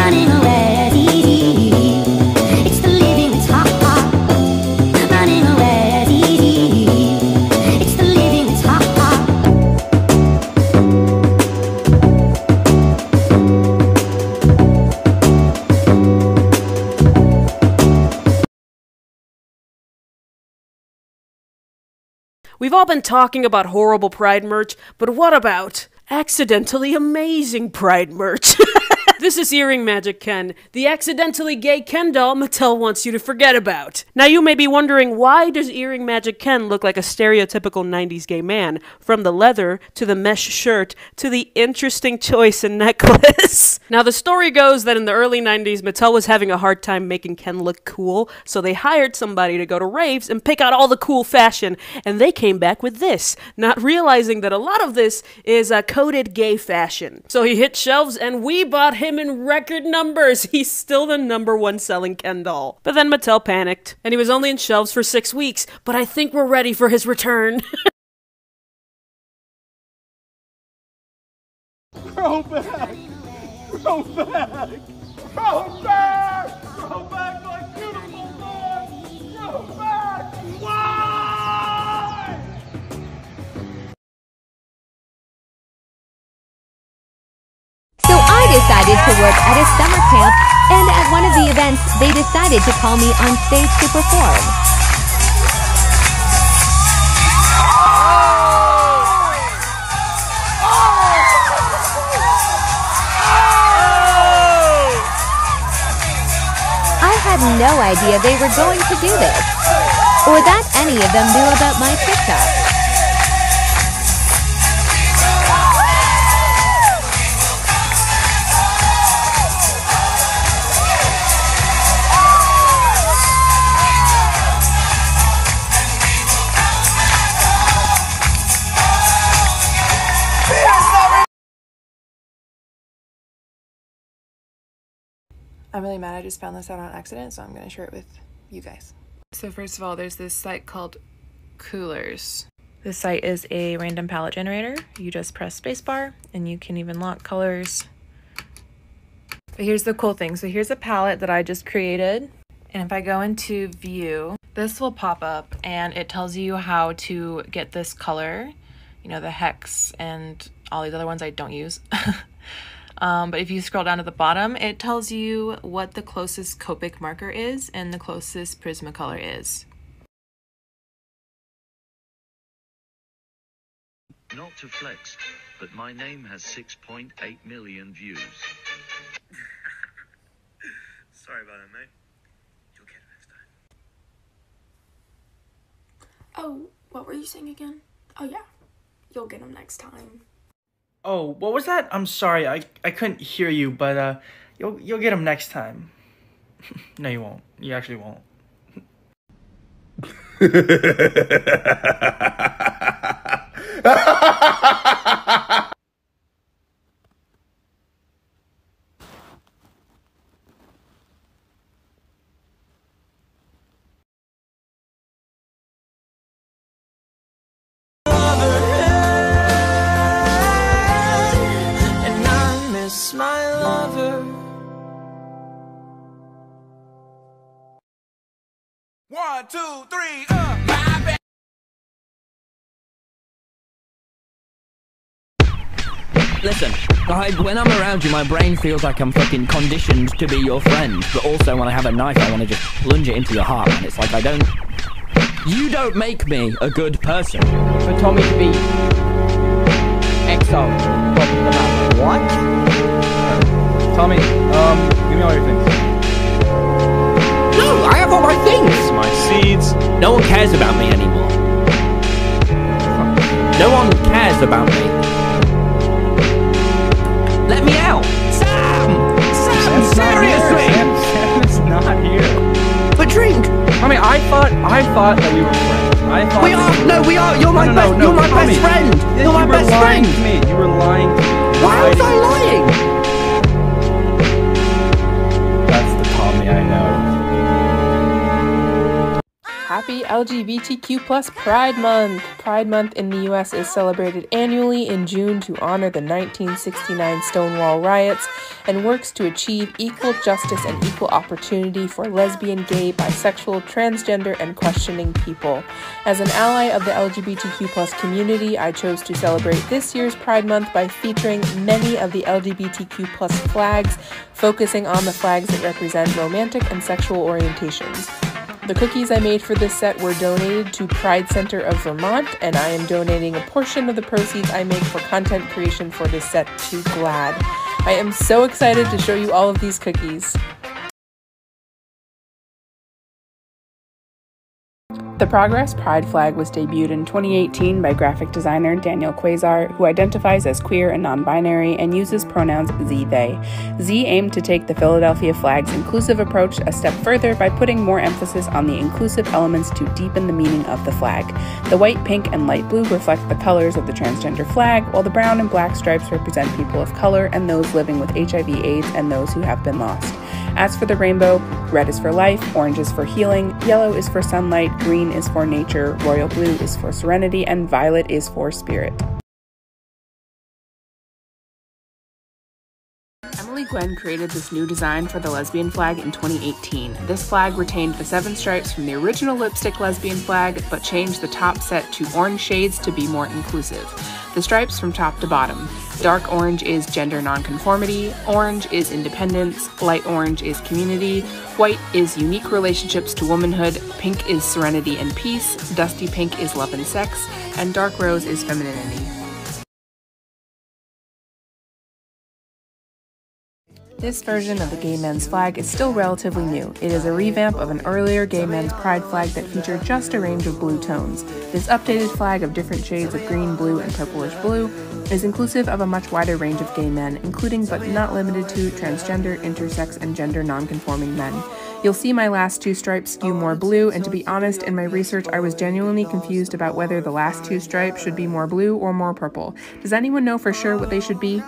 running away. It's the living that's hot, hot. Running away. It's the living that's hot, hot. We've all been talking about horrible Pride merch, but what about accidentally amazing Pride merch? This is Earring Magic Ken, the accidentally gay Ken doll Mattel wants you to forget about. Now you may be wondering, why does Earring Magic Ken look like a stereotypical 90s gay man? From the leather, to the mesh shirt, to the interesting choice in necklace. Now the story goes that in the early 90s, Mattel was having a hard time making Ken look cool, so they hired somebody to go to raves and pick out all the cool fashion, and they came back with this, not realizing that a lot of this is coded gay fashion. So he hit shelves, and we bought him in record numbers. He's still the #1 selling Ken doll. But then Mattel panicked, and he was only in shelves for 6 weeks, but I think we're ready for his return. Grow back! Grow back! Grow back! Grow back, my beautiful boy! Grow back! Why? So I decided to work at a summer camp, and at one of the events, they decided to call me on stage to perform. I had no idea they were going to do this, or that any of them knew about my TikTok. I'm really mad I just found this out on accident, so I'm going to share it with you guys. So first of all, there's this site called Coolors. This site is a random palette generator. You just press spacebar and you can even lock colors. But here's the cool thing. So here's a palette that I just created. And if I go into view, this will pop up and it tells you how to get this color. You know, the hex and all these other ones I don't use. But if you scroll down to the bottom, it tells you what the closest Copic marker is and the closest Prismacolor is. Not to flex, but my name has 6.8 million views. Sorry about that, mate. You'll get it next time. Oh, what were you saying again? Oh yeah, you'll get them next time. Oh, what was that? I'm sorry, I couldn't hear you, but you'll get him next time. No, you won't. You actually won't. My lover. 1, 2, 3, my bad. Listen, when I'm around you, my brain feels like I'm fucking conditioned to be your friend. But also, when I have a knife, I want to just plunge it into your heart, and it's like you don't make me a good person. For Tommy to be exiled from the map. What? Tommy, give me all your things. No, I have all my things! My seeds. No one cares about me anymore. No one cares about me. Let me out! Sam! Sam, seriously! Sam is not here. But drink! I mean, I thought that we were friends. I thought we are! No, we are! You're my best friend! Yes, you're my best friend! To me. You were lying to me. Why was I lying? That's the Tommy I know. Happy LGBTQ+ Pride Month! Pride Month in the US is celebrated annually in June to honor the 1969 Stonewall riots and works to achieve equal justice and equal opportunity for lesbian, gay, bisexual, transgender, and questioning people. As an ally of the LGBTQ+ community, I chose to celebrate this year's Pride Month by featuring many of the LGBTQ+ flags, focusing on the flags that represent romantic and sexual orientations. The cookies I made for this set were donated to Pride Center of Vermont, and I am donating a portion of the proceeds I make for content creation for this set to GLAAD. I am so excited to show you all of these cookies. The Progress Pride flag was debuted in 2018 by graphic designer Daniel Quasar, who identifies as queer and non-binary and uses pronouns Z/they. Z aimed to take the Philadelphia flag's inclusive approach a step further by putting more emphasis on the inclusive elements to deepen the meaning of the flag. The white, pink, and light blue reflect the colors of the transgender flag, while the brown and black stripes represent people of color and those living with HIV/AIDS and those who have been lost. As for the rainbow, red is for life, orange is for healing, yellow is for sunlight, green is for nature, royal blue is for serenity, and violet is for spirit. Emily Gwen created this new design for the lesbian flag in 2018. This flag retained the 7 stripes from the original lipstick lesbian flag, but changed the top set to orange shades to be more inclusive. The stripes from top to bottom. Dark orange is gender nonconformity, orange is independence, light orange is community, white is unique relationships to womanhood, pink is serenity and peace, dusty pink is love and sex, and dark rose is femininity. This version of the gay men's flag is still relatively new. It is a revamp of an earlier gay men's pride flag that featured just a range of blue tones. This updated flag of different shades of green, blue, and purplish blue is inclusive of a much wider range of gay men, including but not limited to transgender, intersex, and gender nonconforming men. You'll see my last 2 stripes skew more blue, and to be honest, in my research I was genuinely confused about whether the last 2 stripes should be more blue or more purple. Does anyone know for sure what they should be?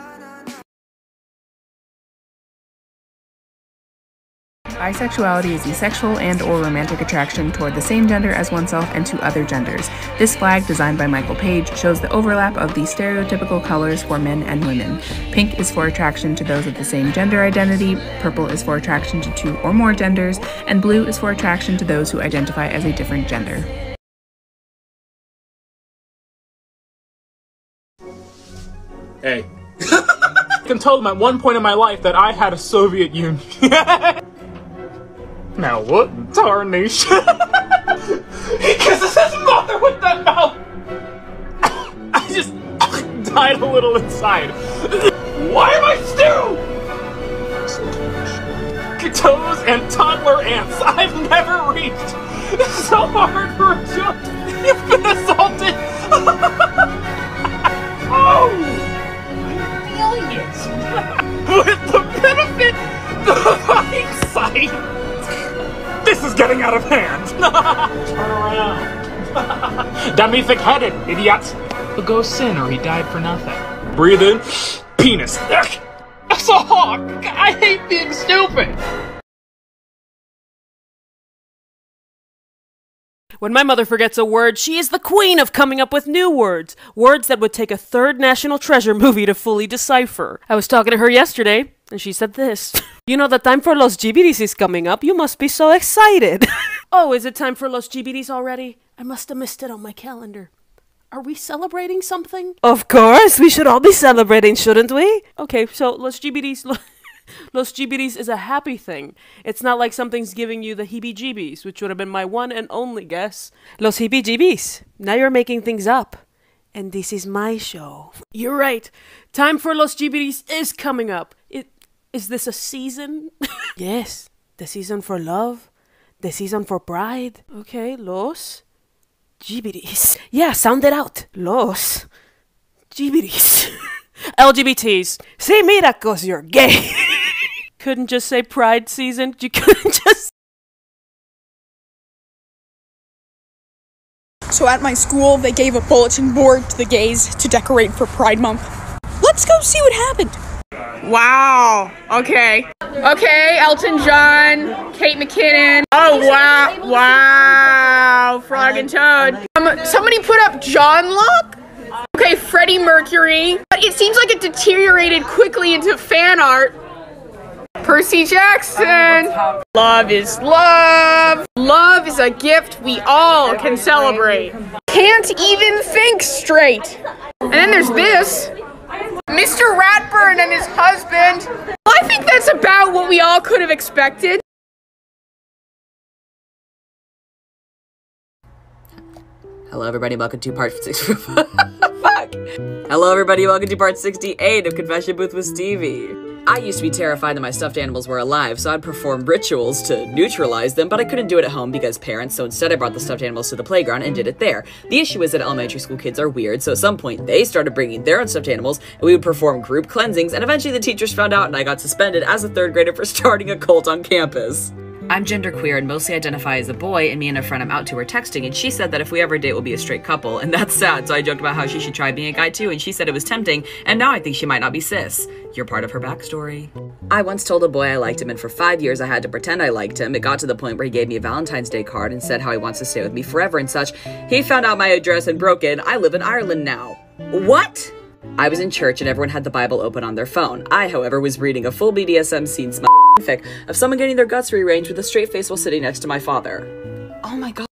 Bisexuality is the sexual and or romantic attraction toward the same gender as oneself and to other genders. This flag, designed by Michael Page, shows the overlap of the stereotypical colors for men and women. Pink is for attraction to those of the same gender identity, purple is for attraction to 2 or more genders, and blue is for attraction to those who identify as a different gender. Hey. I can tell them at one point in my life that I had a Soviet Union. Now what in tarnation? He kisses his mother with that mouth! I just died a little inside. Why am I still? Toes and toddler ants I've never reached. It's so hard for a joke. You've been assaulted. Oh! I'm feeling it. With the benefit of hindsight. This is getting out of hand! Turn around! Damn me thick-headed, idiots! The ghost sin or he died for nothing. Breathe in. Penis. That's a hawk! I hate being stupid! When my mother forgets a word, she is the queen of coming up with new words. Words that would take a third National Treasure movie to fully decipher. I was talking to her yesterday, and she said this. You know the time for Los GBDs is coming up. You must be so excited. Oh, is it time for Los GBDs already? I must have missed it on my calendar. Are we celebrating something? Of course, we should all be celebrating, shouldn't we? Okay, so Los GBDs... Los GBDs is a happy thing. It's not like something's giving you the heebie-jeebies, which would have been my one and only guess. Los heebie-jeebies. Now you're making things up. And this is my show. You're right. Time for Los GBDs is coming up. Is this a season? Yes. The season for love. The season for pride. Okay, Los GBDs. Yeah, sound it out. Los GBDs. LGBTs. See, mira, 'cause you're gay. Couldn't just say pride season? You couldn't just... So at my school, they gave a bulletin board to the gays to decorate for Pride Month. Let's go see what happened. Wow. Okay. Okay, Elton John, Kate McKinnon. Oh, wow. Wow. Wow, Frog and Toad. Somebody put up John Locke? Okay, Freddie Mercury. But it seems like it deteriorated quickly into fan art. Percy Jackson. Love is love. Love is a gift we all can celebrate. Can't even think straight. And then there's this. Mr. Ratburn and his husband. I think that's about what we all could have expected. Hello everybody, welcome to part 6. Fuck. Hello everybody, welcome to part 68 of Confession Booth with Stevie. I used to be terrified that my stuffed animals were alive, so I'd perform rituals to neutralize them, but I couldn't do it at home because parents, so instead I brought the stuffed animals to the playground and did it there. The issue is that elementary school kids are weird, so at some point they started bringing their own stuffed animals, and we would perform group cleansings, and eventually the teachers found out and I got suspended as a 3rd grader for starting a cult on campus. I'm genderqueer and mostly identify as a boy, and me and a friend I'm out to were texting, and she said that if we ever date, we'll be a straight couple, and that's sad, so I joked about how she should try being a guy too, and she said it was tempting, and now I think she might not be cis. You're part of her backstory. I once told a boy I liked him, and for 5 years I had to pretend I liked him. It got to the point where he gave me a Valentine's Day card and said how he wants to stay with me forever and such. He found out my address and broke it. I live in Ireland now. What? I was in church and everyone had the Bible open on their phone. I, however, was reading a full BDSM scene fic of someone getting their guts rearranged with a straight face while sitting next to my father. Oh my god.